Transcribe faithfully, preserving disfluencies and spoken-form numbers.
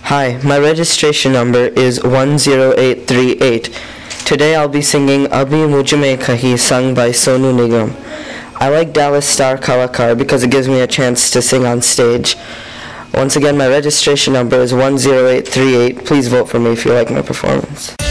Hi, my registration number is one zero eight three eight. Today I'll be singing Abhi Mujhme Kahi, sung by Sonu Nigam. I like Dallas Star Kalakaar because it gives me a chance to sing on stage. Once again, my registration number is one zero eight three eight. Please vote for me if you like my performance.